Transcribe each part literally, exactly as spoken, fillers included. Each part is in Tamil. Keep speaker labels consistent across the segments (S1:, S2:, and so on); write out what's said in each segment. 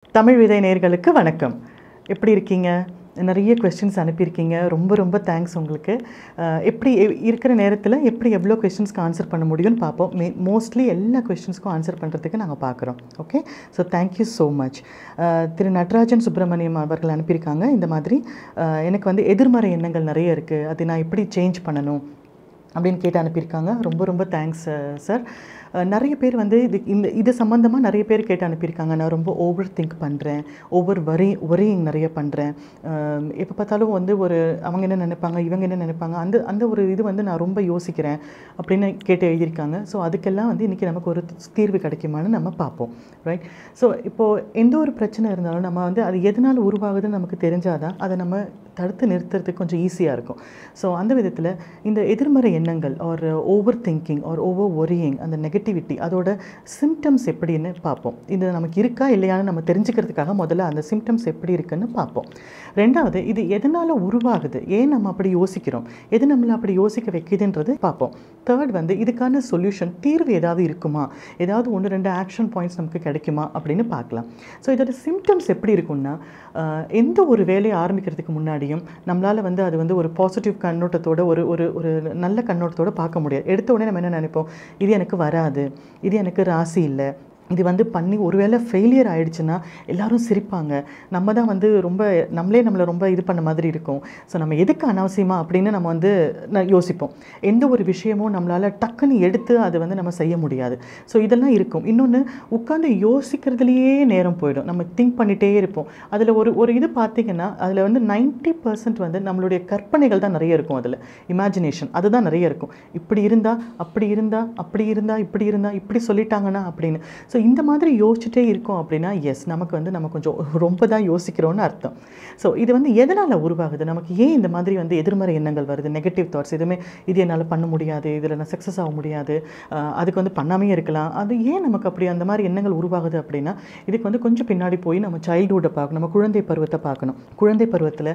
S1: தமிழ் விதை நேயர்களுக்கு வணக்கம். எப்படி இருக்கீங்க? நிறைய क्वेश्चंस அனுப்பியிருக்கீங்க. ரொம்ப ரொம்ப தேங்க்ஸ் உங்களுக்கு. எப்படி இருக்கிற நேரத்தில் எப்படி எவ்வளோ क्वेश्चंसக்கு ஆன்சர் பண்ண முடியும்னு பார்ப்போம். மோஸ்ட்லி எல்லா क्वेश्चंसக்கும் ஆன்சர் பண்ணுறதுக்கு நாங்கள் பார்க்குறோம். Okay, so thank you so much. திரு நடராஜன் சுப்பிரமணியம் அவர்கள் அனுப்பியிருக்காங்க. இந்த மாதிரி எனக்கு வந்து எதிர்மறை எண்ணங்கள் நிறைய இருக்குது, அது நான் எப்படி சேஞ்ச் பண்ணணும் அப்படின்னு கேட்டு அனுப்பியிருக்காங்க. ரொம்ப ரொம்ப தேங்க்ஸ் சார். நிறைய பேர் வந்து இது இந்த இது சம்மந்தமாக நிறைய பேர் கேட்டு அனுப்பியிருக்காங்க. நான் ரொம்ப ஓவர் திங்க் பண்ணுறேன், ஓவர் வரி ஒரியிங் நிறைய பண்ணுறேன், எப்போ பார்த்தாலும் வந்து ஒரு அவங்க என்ன நினைப்பாங்க, இவங்க என்ன நினைப்பாங்க, அந்த அந்த ஒரு இது வந்து நான் ரொம்ப யோசிக்கிறேன் அப்படின்னு கேட்டு எழுதியிருக்காங்க. ஸோ அதுக்கெல்லாம் வந்து இன்றைக்கி நமக்கு ஒரு தீர்வு கிடைக்குமான்னு நம்ம பார்ப்போம். ரைட். ஸோ இப்போது எந்த ஒரு பிரச்சனை இருந்தாலும் நம்ம வந்து அது எதனால் உருவாகுதுன்னு நமக்கு தெரிஞ்சால் தான் அதை நம்ம தடுத்து நிறுத்துறதுக்கு கொஞ்சம் ஈஸியாக இருக்கும். ஸோ அந்த விதத்தில் இந்த எதிர்மறை எண்ணங்கள் ஒரு ஓவர் திங்கிங் ஒரு ஓவர் ஒரியிங், அந்த நெகட்டிவிட்டி, அதோட சிம்டம்ஸ் எப்படின்னு பார்ப்போம். இது நமக்கு இருக்கா இல்லையான்னு நம்ம தெரிஞ்சுக்கிறதுக்காக முதல்ல அந்த சிம்டம்ஸ் எப்படி இருக்குன்னு பார்ப்போம். ரெண்டாவது, இது எதனால் உருவாகுது, ஏன் நம்ம அப்படி யோசிக்கிறோம், எது நம்மளை அப்படி யோசிக்க வைக்குதுன்றது பார்ப்போம். தேர்ட் வந்து இதுக்கான சொல்யூஷன், தீர்வு ஏதாவது இருக்குமா, ஏதாவது ஒன்று ரெண்டு ஆக்ஷன் பாயிண்ட்ஸ் நமக்கு கிடைக்குமா அப்படின்னு பார்க்கலாம். ஸோ இதோட சிம்டம்ஸ் எப்படி இருக்குன்னா, எந்த ஒரு வேலையை ஆரம்பிக்கிறதுக்கு முன்னாடியும் நம்மளால் வந்து அது வந்து ஒரு பாசிட்டிவ் கண்ணோட்டத்தோட ஒரு ஒரு ஒரு நல்ல கண்ணோட்டத்தோடு பார்க்க முடியாது. எடுத்த உடனே நம்ம என்ன நினைப்போம், இது எனக்கு வராது, இது எனக்கு ராசி இல்லை, இது வந்து பண்ணி ஒருவேளை ஃபெயிலியர் ஆகிடுச்சுன்னா எல்லோரும் சிரிப்பாங்க, நம்ம தான் வந்து ரொம்ப நம்மளே நம்மளை ரொம்ப இது பண்ண மாதிரி இருக்கும். ஸோ நம்ம எதுக்கு அனாவசியமாக அப்படின்னு நம்ம வந்து யோசிப்போம். எந்த ஒரு விஷயமும் நம்மளால் டக்குன்னு எடுத்து அதை வந்து நம்ம செய்ய முடியாது. ஸோ இதெல்லாம் இருக்கும். இன்னொன்று, உட்காந்து யோசிக்கிறதுலையே நேரம் போயிடும், நம்ம திங்க் பண்ணிகிட்டே இருப்போம். அதில் ஒரு ஒரு இது பார்த்திங்கன்னா அதில் வந்து நைன்ட்டி பர்சன்ட் வந்து நம்மளுடைய கற்பனைகள் தான் நிறைய இருக்கும். அதில் இமேஜினேஷன் அதுதான் நிறைய இருக்கும். இப்படி இருந்தால் அப்படி இருந்தால் அப்படி இருந்தால் இப்படி இருந்தால் இப்படி சொல்லிட்டாங்கன்னா அப்படின்னு. ஸோ இந்த மாதிரி யோசிச்சுட்டே இருக்கோம் அப்படின்னா எஸ், நமக்கு வந்து நம்ம கொஞ்சம் ரொம்ப தான் யோசிக்கிறோன்னு அர்த்தம். ஸோ இது வந்து எதனால் உருவாகுது, நமக்கு ஏன் இந்த மாதிரி வந்து எதிர்மறை எண்ணங்கள் வருது, நெகட்டிவ் தாட்ஸ், எதுவுமே இது என்னால் பண்ண முடியாது, இதில் நான் சக்ஸஸ் ஆக முடியாது, அதுக்கு வந்து பண்ணாமே இருக்கலாம், அது ஏன் நமக்கு அப்படி அந்த மாதிரி எண்ணங்கள் உருவாகுது அப்படின்னா, இதுக்கு வந்து கொஞ்சம் பின்னாடி போய் நம்ம சைல்டுஹுட்டை பார்க்கணும், நம்ம குழந்தை பருவத்தை பார்க்கணும். குழந்தை பருவத்தில்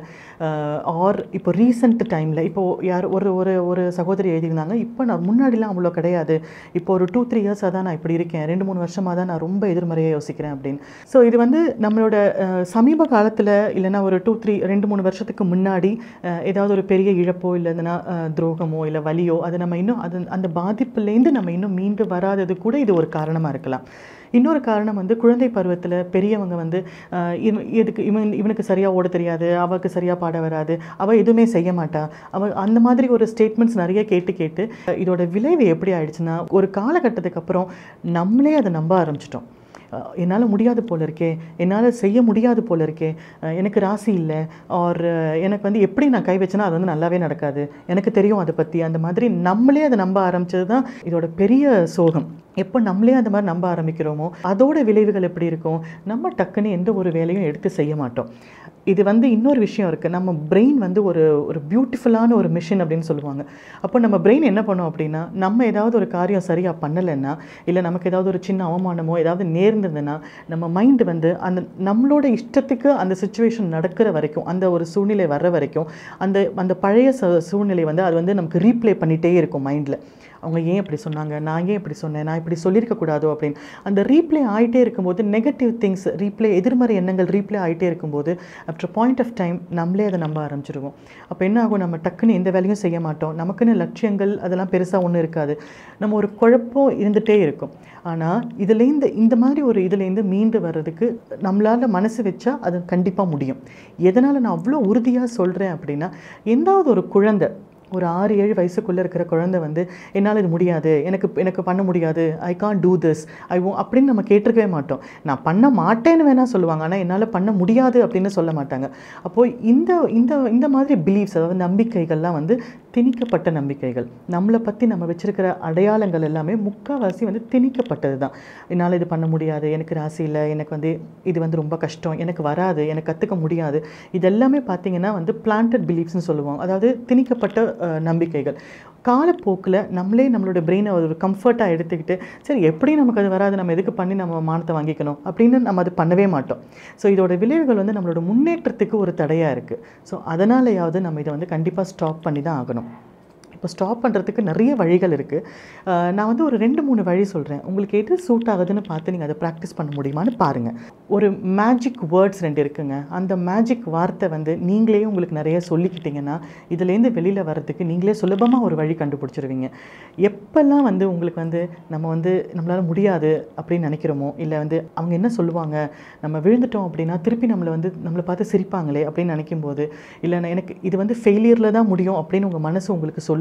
S1: ஆர் இப்போ ரீசெண்ட் டைமில் இப்போது யார் ஒரு ஒரு ஒரு சகோதரி எழுதியிருந்தாங்க, இப்போ நான் முன்னாடிலாம் அவ்வளோ கிடையாது, இப்போ ஒரு டூ த்ரீ இயர்ஸாக தான் நான் இப்படி இருக்கேன், ரெண்டு மூணு வருஷமாக தான் நான் ரொம்ப எதிர்மறையாக யோசிக்கிறேன் அப்படின்னு. ஸோ இது வந்து நம்மளோட சமீப காலத்தில் இல்லைனா ஒரு டூ த்ரீ ரெண்டு மூணு வருஷத்துக்கு முன்னாடி ஏதாவது ஒரு பெரிய இழப்போ இல்லைன்னா துரோகமோ இல்லை வலியோ, அது நம்ம இன்னும் அது அந்த பாதிப்புலேருந்து நம்ம இன்னும் மீண்டு வராதது கூட இது ஒரு காரணமாக இருக்கலாம். இன்னொரு காரணம் வந்து குழந்தை பருவத்தில் பெரியவங்க வந்து இதுக்கு இவன் இவனுக்கு சரியாக ஓட தெரியாது, அவளுக்கு சரியாக பாட வராது, அவள் எதுவுமே செய்ய மாட்டா, அவள் அந்த மாதிரி ஒரு ஸ்டேட்மெண்ட்ஸ் நிறைய கேட்டு கேட்டு இதோட விளைவு எப்படி ஆயிடுச்சுன்னா, ஒரு காலகட்டத்துக்கு அப்புறம் நம்மளே அதை நம்ப ஆரம்பிச்சிட்டோம். என்னால் முடியாது போல இருக்கே, என்னால் செய்ய முடியாது போல இருக்கே, எனக்கு ராசி இல்லை, ஆர் எனக்கு வந்து எப்படி நான் கை வச்சேன்னா அது வந்து நல்லாவே நடக்காது, எனக்கு தெரியும் அதை பற்றி, அந்த மாதிரி நம்மளே அதை நம்ப ஆரம்பித்தது தான் இதோட பெரிய சோகம். எப்போ நம்மளே அந்த மாதிரி நம்ப ஆரம்பிக்கிறோமோ அதோட விளைவுகள் எப்படி இருக்கும், நம்ம டக்குன்னு எந்த ஒரு வேலையும் எடுத்து செய்ய மாட்டோம். இது வந்து இன்னொரு விஷயம் இருக்குது, நம்ம பிரெயின் வந்து ஒரு ஒரு பியூட்டிஃபுல்லான ஒரு மிஷின் அப்படின்னு சொல்லுவாங்க. அப்போ நம்ம பிரெயின் என்ன பண்ணோம் அப்படின்னா, நம்ம ஏதாவது ஒரு காரியம் சரியாக பண்ணலைன்னா இல்லை நமக்கு ஏதாவது ஒரு சின்ன அவமானமோ ஏதாவது நேர்ந்ததுன்னா நம்ம மைண்டு வந்து அந்த நம்மளோட இஷ்டத்துக்கு அந்த சுச்சுவேஷன் நடக்கிற வரைக்கும், அந்த ஒரு சூழ்நிலை வர்ற வரைக்கும் அந்த அந்த பழைய சூழ்நிலை வந்து அது வந்து நமக்கு ரீப்ளே பண்ணிகிட்டே இருக்கும் மைண்டில். அவங்க ஏன் இப்படி சொன்னாங்க, நான் ஏன் இப்படி சொன்னேன், நான் இப்படி சொல்லியிருக்கக்கூடாதோ அப்படின்னு அந்த ரீப்ளே ஆகிட்டே இருக்கும்போது நெகட்டிவ் திங்ஸ் ரீப்ளே எதிர்மறை எண்ணங்கள் ரீப்ளே ஆகிட்டே இருக்கும்போது ஆஃப்டர் பாயிண்ட் ஆஃப் டைம் நம்மளே அதை நம்ப ஆரம்பிச்சிருவோம். அப்போ என்ன ஆகும், நம்ம டக்குன்னு எந்த வேலையும் செய்ய மாட்டோம், நமக்குன்னு லட்சியங்கள் அதெல்லாம் பெருசாக ஒன்றும் இருக்காது, நம்ம ஒரு குழப்பம் இருந்துகிட்டே இருக்கும். ஆனால் இதுலேருந்து இந்த மாதிரி ஒரு இதுலேருந்து மீண்டு வர்றதுக்கு நம்மளால் மனசு வச்சா அது கண்டிப்பாக முடியும். எதனால் நான் அவ்வளோ உறுதியாக சொல்கிறேன் அப்படின்னா, எந்தாவது ஒரு குழந்தை ஒரு ஆறு ஏழு வயசுக்குள்ளே இருக்கிற குழந்தை வந்து என்னால் இது முடியாது, எனக்கு எனக்கு பண்ண முடியாது, I can't do this I oh அப்படின்னு நம்ம கேட்டிருக்கவே மாட்டோம். நான் பண்ண மாட்டேன்னு வேணால் சொல்லுவாங்க, ஆனால் என்னால் பண்ண முடியாது அப்படின்னு சொல்ல மாட்டாங்க. அப்போது இந்த இந்த இந்த மாதிரி பிலீஃப்ஸ், அதாவது நம்பிக்கைகள்லாம் வந்து திணிக்கப்பட்ட நம்பிக்கைகள். நம்மளை பற்றி நம்ம வச்சுருக்கிற அடையாளங்கள் எல்லாமே முக்கால்வாசி வந்து திணிக்கப்பட்டது தான். என்னால் இது பண்ண முடியாது, எனக்கு ராசி இல்லை, எனக்கு வந்து இது வந்து ரொம்ப கஷ்டம், எனக்கு வராது, எனக்கு கற்றுக்க முடியாது, இதெல்லாமே பார்த்திங்கன்னா வந்து பிளான்டட் பிலீஃப்ஸ்னு சொல்லுவோம். அதாவது திணிக்கப்பட்ட நம்பிக்கைகள். காலப்போக்கில் நம்மளே நம்மளோட பிரெயினை ஒரு கம்ஃபர்ட்டாக எடுத்துக்கிட்டு சரி எப்படி நமக்கு அது வராது, நம்ம எதுக்கு பண்ணி நம்ம மானத்தை வாங்கிக்கணும் அப்படின்னு நம்ம அது பண்ணவே மாட்டோம். ஸோ இதோட விளைவுகள் வந்து நம்மளோட முன்னேற்றத்துக்கு ஒரு தடையாக இருக்குது. ஸோ அதனாலேயாவது நம்ம இதை வந்து கண்டிப்பாக ஸ்டாப் பண்ணி தான் ஆகணும். இப்போ ஸ்டாப் பண்ணுறதுக்கு நிறைய வழிகள் இருக்குது. நான் வந்து ஒரு ரெண்டு மூணு வழி சொல்கிறேன். உங்களுக்கு எது சூட் ஆகுதுன்னு பார்த்து நீங்கள் அதை ப்ராக்டிஸ் பண்ண முடியுமான்னு பாருங்கள். ஒரு மேஜிக் வேர்ட்ஸ் ரெண்டு இருக்குங்க. அந்த மேஜிக் வார்த்தை வந்து நீங்களே உங்களுக்கு நிறைய சொல்லிக்கிட்டிங்கன்னா இதுலேருந்து வெளியில் வர்றதுக்கு நீங்களே சுலபமாக ஒரு வழி கண்டுபிடிச்சிருவீங்க. எப்போல்லாம் வந்து உங்களுக்கு வந்து நம்ம வந்து நம்மளால் முடியாது அப்படின்னு நினைக்கிறோமோ, இல்லை வந்து அவங்க என்ன சொல்லுவாங்க, நம்ம விழுந்துட்டோம் அப்படின்னா திருப்பி நம்மளை வந்து நம்மளை பார்த்து சிரிப்பாங்களே அப்படின்னு நினைக்கும்போது, இல்லைன்னா எனக்கு இது வந்து ஃபெயிலியரில் தான் முடியும் அப்படின்னு உங்கள் மனசு உங்களுக்கு சொல்லும்போது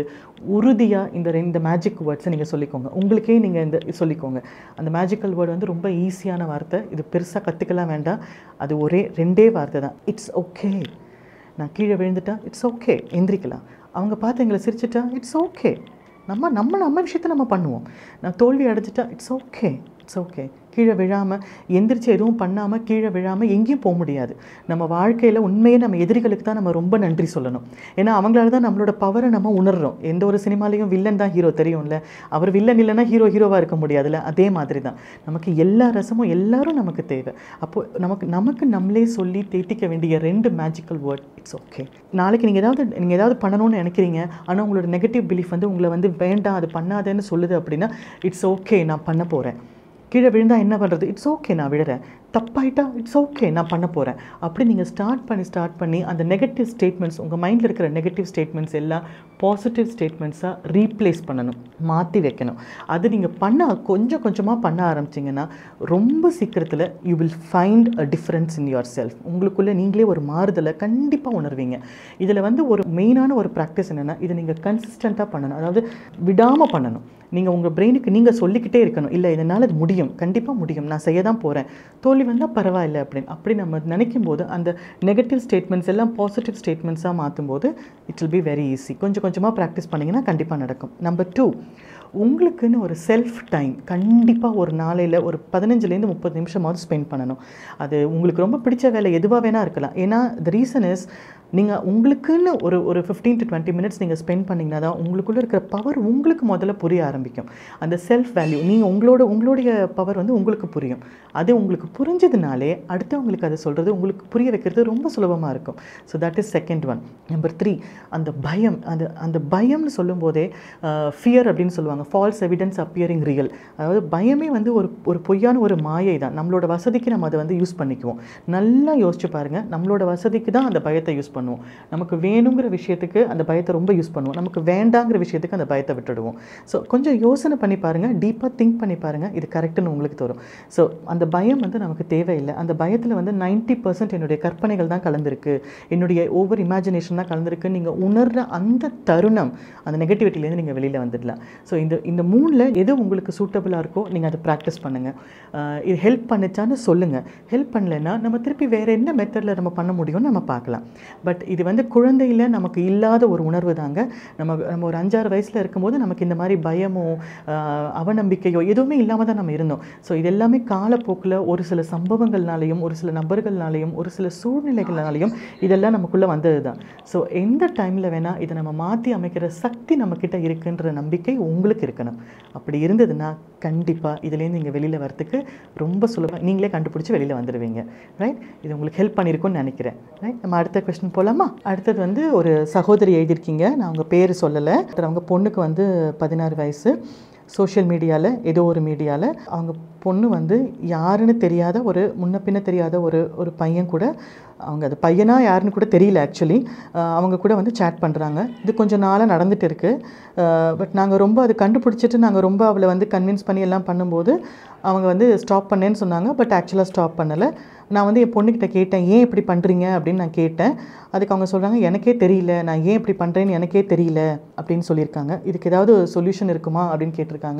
S1: உறுதியாக இந்த ரெண்டு மேஜிக் வேர்ட்ஸை நீங்கள் சொல்லிக்கோங்க. உங்களுக்கே நீங்கள் இந்த சொல்லிக்கோங்க. அந்த மேஜிக்கல் வேர்டு வந்து ரொம்ப ஈஸியான வார்த்தை. இது பெருசாக கற்றுக்கலாம் வேண்டாம். அது ஒரே ரெண்டே வார்த்தை தான். It's okay. நான் கீழே விழுந்துட்டா இட்ஸ் ஓகே, எந்திரிக்கலாம். அவங்க பார்த்து எங்களை சிரிச்சிட்டா இட்ஸ் ஓகே. நம்ம நம்ம நம்ம விஷயத்தை நம்ம பண்ணுவோம். நான் தோல்வி அடைஞ்சிட்டா இட்ஸ் ஓகே, இட்ஸ் ஓகே. கீழே விழாமல் எந்திரிச்சு எதுவும் பண்ணாமல் கீழே விழாமல் எங்கேயும் போக முடியாது. நம்ம வாழ்க்கையில் உண்மையே நம்ம எதிரிகளுக்கு தான் நம்ம ரொம்ப நன்றி சொல்லணும். ஏன்னா அவங்களால தான் நம்மளோட பவரை நம்ம உணர்றோம். எந்த ஒரு சினிமாலையும் வில்லன் தான் ஹீரோ தெரியும்ல. அவர் வில்லன் இல்லைன்னா ஹீரோ ஹீரோவாக இருக்க முடியாதுல்ல. அதே மாதிரி தான் நமக்கு எல்லா ரசமும் எல்லாரும் நமக்கு தேவை. அப்போது நமக்கு நமக்கு நம்மளே சொல்லி தேத்திக்க வேண்டிய ரெண்டு மேஜிக்கல் வேர்ட் இட்ஸ் ஓகே. நாளைக்கு நீங்கள் ஏதாவது நீங்கள் ஏதாவது பண்ணணும்னு நினைக்கிறீங்க, ஆனால் உங்களோட நெகட்டிவ் பிலீஃப் வந்து உங்களை வந்து வேண்டாம் அது பண்ணாதேன்னு சொல்லுது அப்படின்னா இட்ஸ் ஓகே, நான் பண்ண போகிறேன். கீழே விழுந்தால் என்ன பண்ணுறது, இட்ஸ் ஓகே, நான் விழுறேன். தப்பாயிட்டா இட்ஸ் ஓகே, நான் பண்ண போகிறேன். அப்படி நீங்கள் ஸ்டார்ட் பண்ணி ஸ்டார்ட் பண்ணி அந்த நெகட்டிவ் ஸ்டேட்மெண்ட்ஸ், உங்கள் மைண்டில் இருக்கிற நெகட்டிவ் ஸ்டேட்மெண்ட்ஸ் எல்லாம் பாசிட்டிவ் ஸ்டேட்மெண்ட்ஸாக ரீப்ளேஸ் பண்ணணும், மாற்றி வைக்கணும். அது நீங்கள் பண்ண கொஞ்சம் கொஞ்சமாக பண்ண ஆரம்பிச்சிங்கன்னா ரொம்ப சீக்கிரத்தில் you will find a difference in yourself. உங்களுக்குள்ளே நீங்களே ஒரு மாறுதலை கண்டிப்பாக உணர்வீங்க. இதில் வந்து ஒரு மெயினான ஒரு ப்ராக்டிஸ் என்னென்னா, இதை நீங்கள் கன்சிஸ்டண்ட்டாக பண்ணணும். அதாவது விடாமல் பண்ணணும். நீங்கள் உங்கள் பிரெயினுக்கு நீங்கள் சொல்லிக்கிட்டே இருக்கணும், இல்லை இதனால் அது முடியும், கண்டிப்பாக முடியும், நான் செய்ய தான் போகிறேன், தோல்வி வந்தால் பரவாயில்லை அப்படின்னு. அப்படி நம்ம நினைக்கும் போது அந்த நெகட்டிவ் ஸ்டேட்மெண்ட்ஸ் எல்லாம் பாசிட்டிவ் ஸ்டேட்மெண்ட்ஸாக மாற்றும் போது it will be very easy. கொஞ்சம் கொஞ்சமாக ப்ராக்டிஸ் பண்ணிங்கன்னா கண்டிப்பாக நடக்கும். நம்பர் டூ, உங்களுக்குன்னு ஒரு செல்ஃப் டைம் கண்டிப்பாக ஒரு நாளையில் ஒரு பதினஞ்சுலேருந்து முப்பது நிமிஷமாவது ஸ்பெண்ட் பண்ணணும். அது உங்களுக்கு ரொம்ப பிடிச்ச வேலை எதுவாக வேணால் இருக்கலாம். ஏன்னா த ரீசன் இஸ், நீங்கள் உங்களுக்குன்னு ஒரு ஒரு ஃபிஃப்டீன் டு டுவெண்ட்டி மினிட்ஸ் நீங்கள் ஸ்பெண்ட் பண்ணிங்கன்னா தான் உங்களுக்குள்ளே இருக்கிற பவர் உங்களுக்கு முதல்ல புரிய ஆரம்பிக்கும். அந்த செல்ஃப் வேல்யூ, நீங்கள் உங்களோட உங்களுடைய பவர் வந்து உங்களுக்கு புரியும். அது உங்களுக்கு புரிஞ்சதுனாலே அடுத்தவங்களுக்கு அதை சொல்கிறது, உங்களுக்கு புரிய வைக்கிறது ரொம்ப சுலபமாக இருக்கும். So that is second one. Number three, அந்த பயம். அந்த அந்த பயம்னு சொல்லும்போதே ஃபியர் அப்படின்னு சொல்லுவாங்க, ஃபால்ஸ் எவிடன்ஸ் அப்பியரிங் ரியல். அதாவது பயமே வந்து ஒரு ஒரு பொய்யான ஒரு மாயை தான். நம்மளோட வசதிக்கு நம்ம அதை வந்து யூஸ் பண்ணிக்குவோம். நல்லா யோசிச்சு பாருங்கள், நம்மளோட வசதிக்கு தான் அந்த பயத்தை யூஸ் பண்ணுவோம். நமக்கு வேணுங்கிற விஷயத்துக்கு அந்த பயத்தை ரொம்ப யூஸ் பண்ணுவோம், நமக்கு வேண்டாங்கிற விஷயத்துக்கு அந்த பயத்தை விட்டுடுவோம். ஸோ கொஞ்சம் யோசனை பண்ணி பாருங்கள், டீப்பாக திங்க் பண்ணி பாருங்கள், இது கரெக்டுன்னு உங்களுக்கு தரும். ஸோ அந்த பயம் வந்து நமக்கு தேவையில்லை. அந்த பயத்தில் வந்து நைன்ட்டி பர்சன்ட் என்னுடைய கற்பனைகள் தான் கலந்துருக்கு, என்னுடைய ஓவர் இமேஜினேஷன் தான் கலந்துருக்கு. நீங்கள் உணர்ற அந்த தருணம், அந்த நெகட்டிவிட்டிலேருந்து நீங்கள் வெளியில் வந்துடலாம். ஸோ இந்த இந்த மூணில் எது உங்களுக்கு சூட்டபுளாக இருக்கோ நீங்கள் அதை ப்ராக்டிஸ் பண்ணுங்கள். இது ஹெல்ப் பண்ணிச்சான்னு சொல்லுங்கள். ஹெல்ப் பண்ணலைன்னா நம்ம திருப்பி வேறு என்ன மெத்தடில் நம்ம பண்ண முடியும்னு நம்ம பார்க்கலாம். பட் இது வந்து குழந்தையில் நமக்கு இல்லாத ஒரு உணர்வு தாங்க. நம்ம நம்ம ஒரு அஞ்சாறு வயசில் இருக்கும்போது நமக்கு இந்த மாதிரி பயமோ அவநம்பிக்கையோ எதுவுமே இல்லாமல் தான் நம்ம இருந்தோம். ஸோ இது எல்லாமே காலப்போக்கில் ஒரு சில சம்பவங்கள்னாலையும் ஒரு சில நபர்கள்னாலையும் ஒரு சில சூழ்நிலைகள்னாலையும் இதெல்லாம் நமக்குள்ளே வந்தது தான். ஸோ எந்த டைமில் வேணால் இதை நம்ம மாற்றி அமைக்கிற சக்தி நம்மக்கிட்ட இருக்குன்ற நம்பிக்கை உங்களுக்கு இருக்கணும். அப்படி இருந்ததுன்னா கண்டிப்பாக இதுலேருந்து நீங்கள் வெளியில் வரத்துக்கு ரொம்ப சுலபமாக நீங்களே கண்டுபிடிச்சி வெளியில் வந்துடுவீங்க. ரைட்? இது உங்களுக்கு ஹெல்ப் பண்ணியிருக்கும்னு நினைக்கிறேன். ரைட்? நம்ம அடுத்த கொஸ்டின் போகலாமா? அடுத்தது வந்து ஒரு சகோதரி எழுதியிருக்கீங்க. நான் அவங்க பேர் சொல்லலை. அவங்க பொண்ணுக்கு வந்து பதினாறு வயசு. சோஷியல் மீடியாவில் ஏதோ ஒரு மீடியாவில் அவங்க பொண்ணு வந்து யாருன்னு தெரியாத ஒரு முன்ன பின்ன தெரியாத ஒரு ஒரு பையன் கூட, அவங்க அது பையனா யாருன்னு கூட தெரியல ஆக்சுவலி, அவங்க கூட வந்து சேட் பண்ணுறாங்க. இது கொஞ்சம் நாளாக நடந்துகிட்டு இருக்குது. பட் நாங்கள் ரொம்ப அது கண்டுபிடிச்சிட்டு நாங்கள் ரொம்ப அவளை வந்து கன்வின்ஸ் பண்ணி எல்லாம் பண்ணும்போது அவங்க வந்து ஸ்டாப் பண்ணேன்னு சொன்னாங்க. பட் ஆக்சுவலாக ஸ்டாப் பண்ணலை. நான் வந்து என் பொண்ணுக்கிட்ட கேட்டேன், ஏன் இப்படி பண்ணுறீங்க அப்படின்னு நான் கேட்டேன். அதுக்கு அவங்க சொல்கிறாங்க, எனக்கே தெரியல, நான் ஏன் இப்படி பண்ணுறேன்னு எனக்கே தெரியல அப்படின்னு சொல்லியிருக்காங்க. இதுக்கு ஏதாவது சொல்யூஷன் இருக்குமா அப்படின்னு கேட்டிருக்காங்க.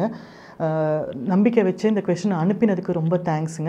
S1: நம்பிக்கை வச்சு இந்த கொஷினை அனுப்பினதுக்கு ரொம்ப தேங்க்ஸுங்க.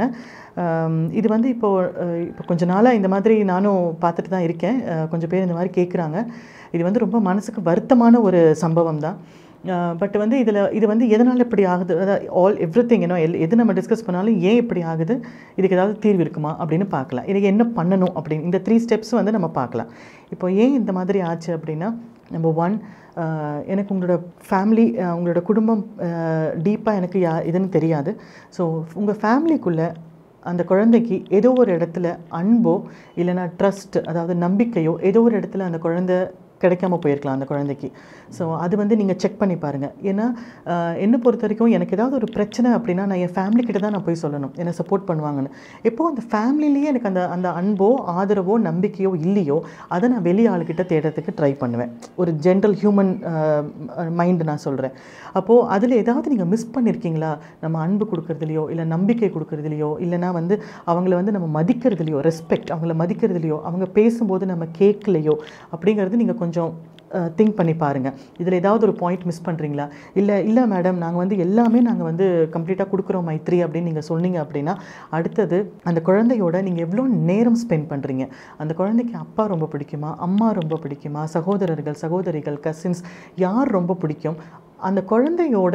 S1: இது வந்து இப்போது இப்போ கொஞ்ச நாளாக இந்த மாதிரி நானும் பார்த்துட்டு தான் இருக்கேன். கொஞ்சம் பேர் இந்த மாதிரி கேட்குறாங்க. இது வந்து ரொம்ப மனசுக்கு வருத்தமான ஒரு சம்பவம் தான். பட் வந்து இதில் இது வந்து எதனால் இப்படி ஆகுது, அதாவது ஆல் எவ்ரி திங் ஏன்னோ எல் எது நம்ம டிஸ்கஸ் பண்ணாலும் ஏன் இப்படி ஆகுது, இதுக்கு ஏதாவது தீர்வு இருக்குமா அப்படின்னு பார்க்கலாம். இதுக்கு என்ன பண்ணணும் அப்படின்னு இந்த த்ரீ ஸ்டெப்ஸ் வந்து நம்ம பார்க்கலாம். இப்போ ஏன் இந்த மாதிரி ஆச்சு அப்படின்னா, நம்பர் ஒன், எனக்கு உங்களோட ஃபேமிலி, உங்களோட குடும்பம் டீப்பாக எனக்கு யா இதுன்னு தெரியாது. ஸோ உங்கள் ஃபேமிலிக்குள்ளே அந்த குழந்தைக்கு ஏதோ ஒரு இடத்துல அன்போ இல்லைனா ட்ரஸ்ட், அதாவது நம்பிக்கையோ ஏதோ ஒரு இடத்துல அந்த குழந்தை கிடைக்காம போயிருக்கலாம் அந்த குழந்தைக்கு. ஸோ அது வந்து நீங்கள் செக் பண்ணி பாருங்கள். ஏன்னா என்னை பொறுத்த வரைக்கும் எனக்கு ஏதாவது ஒரு பிரச்சனை அப்படின்னா நான் என் ஃபேமிலி கிட்ட தான் நான் போய் சொல்லணும், என்னை சப்போர்ட் பண்ணுவாங்கன்னு. எப்போது அந்த ஃபேமிலிலேயே எனக்கு அந்த அந்த அன்போ ஆதரவோ நம்பிக்கையோ இல்லையோ அதை நான் வெளி ஆளுக்கிட்ட தேடுறதுக்கு ட்ரை பண்ணுவேன். ஒரு ஜென்ரல் ஹியூமன் மைண்டு நான் சொல்கிறேன். அப்போது அதில் ஏதாவது நீங்கள் மிஸ் பண்ணியிருக்கீங்களா, நம்ம அன்பு கொடுக்குறதுலையோ இல்லை நம்பிக்கை கொடுக்குறதுலையோ இல்லைனா வந்து அவங்கள வந்து நம்ம மதிக்கிறதுலையோ, ரெஸ்பெக்ட் அவங்கள மதிக்கிறதுலையோ, அவங்க பேசும்போது நம்ம கேட்கலையோ அப்படிங்கிறது நீங்கள் கொஞ்சம் திங்க் பண்ணி பாருங்கள். இதில் ஏதாவது ஒரு பாயிண்ட் மிஸ் பண்ணுறீங்களா? இல்லை இல்லை மேடம் நாங்கள் வந்து எல்லாமே நாங்கள் வந்து கம்ப்ளீட்டாக கொடுக்குறோம் மைத்ரி அப்படின்னு நீங்கள் சொன்னீங்க அப்படின்னா, அடுத்தது அந்த குழந்தையோட நீங்கள் எவ்வளோ நேரம் ஸ்பெண்ட் பண்ணுறீங்க. அந்த குழந்தைக்கு அப்பா ரொம்ப பிடிக்குமா, அம்மா ரொம்ப பிடிக்குமா, சகோதரர்கள் சகோதரிகள் கசின்ஸ் யார் ரொம்ப பிடிக்கும், அந்த குழந்தையோட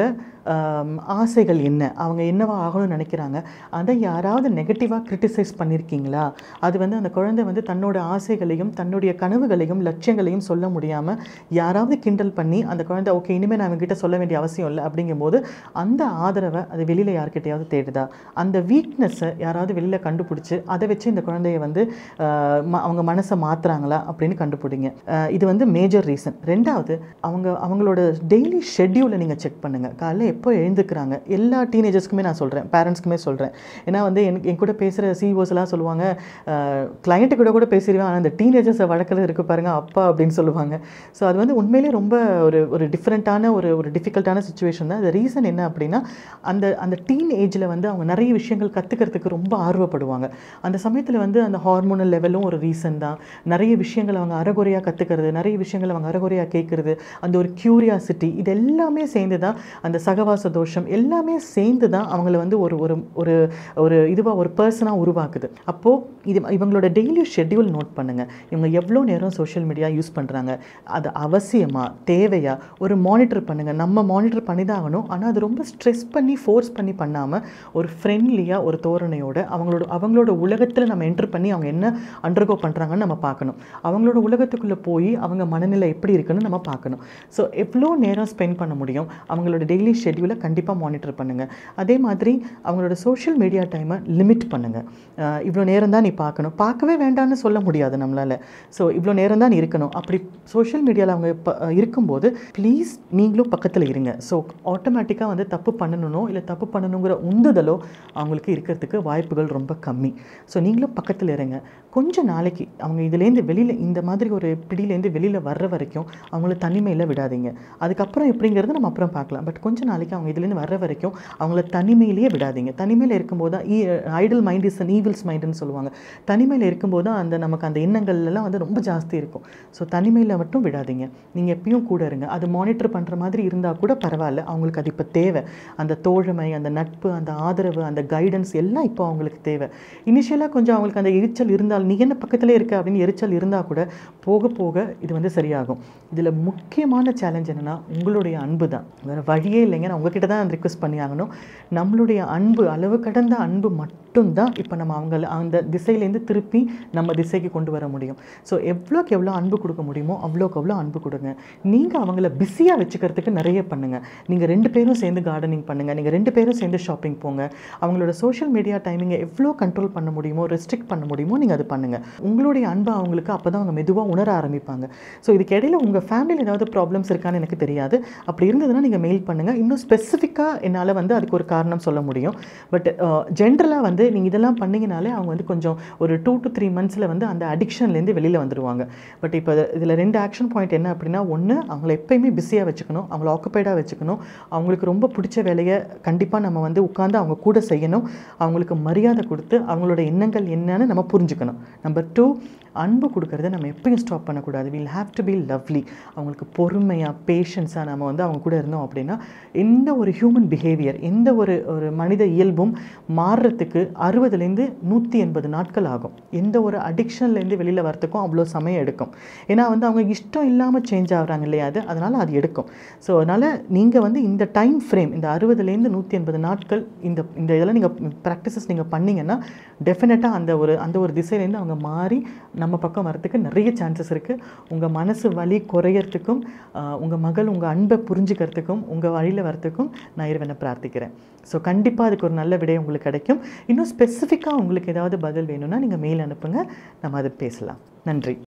S1: ஆசைகள் என்ன, அவங்க என்னவா ஆகணும்னு நினைக்கிறாங்க, அதை யாராவது நெகட்டிவாக கிரிட்டிசைஸ் பண்ணியிருக்கீங்களா? அது வந்து அந்த குழந்தை வந்து தன்னோட ஆசைகளையும் தன்னுடைய கனவுகளையும் லட்சியங்களையும் சொல்ல முடியாமல் யாராவது கிண்டல் பண்ணி அந்த குழந்தை ஓகே இனிமேல் நான் அவங்ககிட்ட சொல்ல வேண்டிய அவசியம் இல்லை அப்படிங்கும்போது அந்த ஆதரவை அது வெளியில் யார்கிட்டையாவது தேடுதா? அந்த வீக்னஸை யாராவது வெளியில் கண்டுபிடிச்சி அதை வச்சு இந்த குழந்தைய வந்து அவங்க மனசை மாற்றுறாங்களா அப்படின்னு கண்டுபிடிங்க. இது வந்து மேஜர் ரீசன். ரெண்டாவது, அவங்க அவங்களோட டெய்லி ஷெட்யூலை நீங்கள் செக் பண்ணுங்கள். காலையில் எப்போ எழுந்துக்கிறாங்க, எல்லா டீனேஜர்ஸ்க்குமே நான் சொல்கிறேன், பேரண்ட்ஸ்க்குமே சொல்கிறேன். ஏன்னா வந்து எனக்கு என் கூட பேசுகிற சிஇஓஸ்லாம் சொல்லுவாங்க, கிளைண்ட்டு கூட கூட பேசிடுவேன், ஆனால் அந்த டீனேஜர்ஸை வளர்க்குறது இருக்குது பாருங்கள் அப்பா அப்படின்னு சொல்லுவாங்க. ஸோ அது வந்து உண்மையிலே ரொம்ப ஒரு ஒரு டிஃப்ரெண்ட்டான ஒரு ஒரு டிஃபிகல்ட்டான சுச்சுவேஷன் தான். அது ரீசன் என்ன அப்படின்னா, அந்த அந்த டீன் ஏஜில் வந்து அவங்க நிறைய விஷயங்கள் கற்றுக்கிறதுக்கு ரொம்ப ஆர்வப்படுவாங்க. அந்த சமயத்தில் வந்து அந்த ஹார்மோனல் லெவலும் ஒரு ரீசன் தான். நிறைய விஷயங்கள் அவங்க அறகுறையாக கற்றுக்கிறது, நிறைய விஷயங்கள் அவங்க அறகுறையாக கேட்குறது, அந்த ஒரு க்யூரியாசிட்டி, இது எல்லாமே சேர்ந்து தான் அந்த சகவாச தோஷம் எல்லாமே சேர்ந்து தான் அவங்கள வந்து ஒரு ஒரு ஒரு ஒரு இதுவாக ஒரு பர்சனாக உருவாக்குது. அப்போது இது இவங்களோட டெய்லி ஷெட்யூல் நோட் பண்ணுங்கள். இவங்க எவ்வளோ நேரம் சோஷியல் மீடியா யூஸ் பண்ணுறாங்க, அது அவசியமாக தேவையா ஒரு மானிட்டர் பண்ணுங்கள். நம்ம மானிட்டர் பண்ணி தான் ஆகணும். ஆனால் அது ரொம்ப ஸ்ட்ரெஸ் பண்ணி ஃபோர்ஸ் பண்ணி பண்ணாமல் ஒரு ஃப்ரெண்ட்லியாக ஒரு தோரணையோட அவங்களோட அவங்களோட உலகத்தில் நம்ம என்ட்ரு பண்ணி அவங்க என்ன அண்டர்கோ பண்ணுறாங்கன்னு நம்ம பார்க்கணும். அவங்களோட உலகத்துக்குள்ளே போய் அவங்க மனநிலை எப்படி இருக்குன்னு நம்ம பார்க்கணும். ஸோ எவ்வளோ நேரம் ஸ்பெண்ட் பண்ண முடியும், அவங்களோட டெய்லி ஷெட்யூலை கண்டிப்பாக மானிட்டர் பண்ணுங்கள். அதே மாதிரி அவங்களோட சோஷியல் மீடியா டைமை லிமிட் பண்ணுங்கள். இவ்வளோ நேரம் தான் நீ பார்க்கணும், பார்க்கவே வேண்டாம்னு சொல்ல முடியாது நம்மளால். ஸோ இவ்வளோ நேரம் தான் நீ இருக்கணும். அப்படி சோஷியல் மீடியாவில் அவங்க இப்போ இருக்கும்போது ப்ளீஸ் நீங்களும் பக்கத்தில் இருங்க. ஸோ ஆட்டோமேட்டிக்காக வந்து தப்பு பண்ணணுனோ இல்லை தப்பு பண்ணணுங்கிற உந்துதலோ அவங்களுக்கு இருக்கிறதுக்கு வாய்ப்புகள் ரொம்ப கம்மி. ஸோ நீங்களும் பக்கத்தில் இருங்க. கொஞ்சம் நாளைக்கு அவங்க இதுலேருந்து வெளியில் இந்த மாதிரி ஒரு பிடியிலேருந்து வெளியில் வர்ற வரைக்கும் அவங்கள தனிமையில் விடாதீங்க. அதுக்கப்புறம் எப்படிங்கிறது நம்ம அப்புறம் பார்க்கலாம். பட் கொஞ்சம் நாளைக்கு அவங்க இதுலேருந்து வர்ற வரைக்கும் அவங்கள தனிமையிலேயே விடாதீங்க. தனிமையில் இருக்கும்போது தான் idle mind is an evils மைண்டுன்னு சொல்லுவாங்க. தனிமையில் இருக்கும்போது தான் அந்த நமக்கு அந்த எண்ணங்கள்லாம் வந்து ரொம்ப ஜாஸ்தி இருக்கும். ஸோ தனிமையில் மட்டும் விடாதீங்க. நீங்கள் எப்பயும் கூட இருங்க. அது மானிட்டர் பண்ணுற மாதிரி இருந்தால் கூட பரவாயில்ல, அவங்களுக்கு அது இப்போ தேவை. அந்த தோழமை, அந்த நட்பு, அந்த ஆதரவு, அந்த கைடன்ஸ் எல்லாம் இப்போ அவங்களுக்கு தேவை. இனிஷியலாக கொஞ்சம் அவங்களுக்கு அந்த எரிச்சல் இருந்தால், நீ என்ன பக்கத்திலே இருக்க அப்படின்னு எரிச்சல் இருந்தால் கூட போக போக இது வந்து சரியாகும். இதில் முக்கியமான சேலஞ்ச் என்னென்னா உங்களுடைய அன்பு தான். வேறு வழியே இல்லைங்க. நான் உங்ககிட்ட தான் அந்த ரிக்வெஸ்ட் பண்ணி ஆகணும். நம்மளுடைய அன்பு, அளவு கடந்த அன்பு மட்டும்தான் இப்போ நம்ம அவங்க அந்த திசையிலேருந்து திருப்பி நம்ம திசைக்கு கொண்டு வர முடியும். ஸோ எவ்வளோக்கு எவ்வளோ அன்பு கொடுக்க முடியுமோ அவ்வளோக்கு அவ்வளோ அன்பு கொடுங்க. நீங்கள் அவங்கள பிஸியாக வச்சுக்கிறதுக்கு நிறைய பண்ணுங்கள். நீங்கள் ரெண்டு பேரும் சேர்ந்து கார்டனிங் பண்ணுங்கள், நீங்கள் ரெண்டு பேரும் சேர்ந்து ஷாப்பிங் போங்க. அவங்களோட சோஷியல் மீடியா டைமிங்கை எவ்வளோ கண்ட்ரோல் பண்ண முடியுமோ, ரெஸ்ட்ரிக்ட் பண்ண முடியுமோ நீங்கள் அது பண்ணுங்கள். உங்களுடைய அன்பை அவங்களுக்கு அப்போ தான் அவங்க மெதுவாக உணர ஆரம்பிப்பாங்க. ஸோ இதுக்கு இடையில் உங்கள் ஃபேமிலியில் ஏதாவது ப்ராப்ளம்ஸ் இருக்கான்னு எனக்கு தெரியாது. அப்படி இருந்ததுன்னா நீங்கள் மெயில் பண்ணுங்கள். இன்னும் ஸ்பெசிஃபிக்காக என்னால் வந்து அதுக்கு ஒரு காரணம் சொல்ல முடியும். பட் ஜென்ரலாக வந்து நீங்கள் இதெல்லாம் பண்ணிங்கனாலே அவங்க வந்து கொஞ்சம் ஒரு டூ டு த்ரீ மந்த்ஸில் வந்து அந்த அடிக்ஷன்லேருந்து வெளியில் வந்துடுவாங்க. பட் இப்போ இதில் ரெண்டு ஆக்ஷன் பாயிண்ட் என்ன அப்படின்னா, ஒன்று அவங்கள எப்போயுமே பிஸியாக வச்சுக்கணும், அவங்கள ஆக்குப்பைடாக வச்சுக்கணும். அவங்களுக்கு ரொம்ப பிடிச்ச வேலையை கண்டிப்பாக நம்ம வந்து உட்காந்து அவங்க கூட செய்யணும். அவங்களுக்கு மரியாதை கொடுத்து அவங்களோட எண்ணங்கள் என்னன்னு நம்ம புரிஞ்சுக்கணும். நம்பர் டூ, அன்பு கொடுக்கறத நம்ம எப்பயும் ஸ்டாப் பண்ணக்கூடாது. Will have to be lovely. அவங்களுக்கு பொறுமையாக பேஷன்ஸாக நம்ம வந்து அவங்க கூட இருந்தோம் அப்படின்னா எந்த ஒரு ஹியூமன் பிஹேவியர், எந்த ஒரு ஒரு மனித இயல்பும் மாறுறதுக்கு அறுபதுலேருந்து நூற்றி எண்பது நாட்கள் ஆகும். எந்த ஒரு அடிக்ஷன்லேருந்து வெளியில் வரத்துக்கும் அவ்வளோ சமயம் எடுக்கும். ஏன்னா வந்து அவங்க இஷ்டம் இல்லாமல் சேஞ்ச் ஆகுறாங்க இல்லையா, அது அதனால் அது எடுக்கும். ஸோ அதனால் நீங்கள் வந்து இந்த டைம் ஃப்ரேம், இந்த அறுபதுலேருந்து நூற்றி எண்பது நாட்கள் இந்த இந்த இதெல்லாம் நீங்கள் ப்ராக்டிசஸ் நீங்கள் பண்ணிங்கன்னா டெஃபினட்டாக அந்த ஒரு அந்த ஒரு திசையிலேருந்து அவங்க மாறி நம்ம பக்கம் வரத்துக்கு நிறைய சான்சஸ் இருக்குது. உங்கள் மனசு வலி குறையறதுக்கும், உங்கள் மகள் உங்கள் அன்பை புரிஞ்சுக்கிறதுக்கும், உங்கள் வழியில் வரத்துக்கும் நான் இறைவனை பிரார்த்திக்கிறேன். ஸோ கண்டிப்பாக அதுக்கு ஒரு நல்ல விடை உங்களுக்கு கிடைக்கும். இன்னும் ஸ்பெசிஃபிக்காக உங்களுக்கு ஏதாவது பதில் வேணும்னா நீங்கள் மெயில் அனுப்புங்க, நம்ம அதை பேசலாம். நன்றி.